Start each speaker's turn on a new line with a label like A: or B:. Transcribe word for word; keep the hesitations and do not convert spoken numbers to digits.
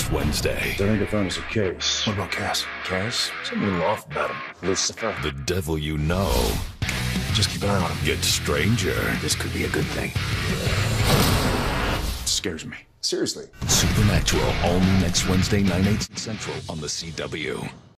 A: next Wednesday.
B: I think I found us a case.
C: What about Cass? Cass? Something a little off about him. Lucifer.
A: The devil you know
C: Just keep an eye on him.
A: gets stranger.
C: This could be a good thing. Scares me.
D: Seriously.
A: Supernatural, all new next Wednesday, nine, eight Central on the C W.